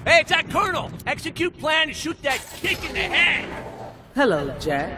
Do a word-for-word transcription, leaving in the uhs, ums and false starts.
Hey, it's that Colonel! Execute plan and shoot that kick in the head! Hello, Jack.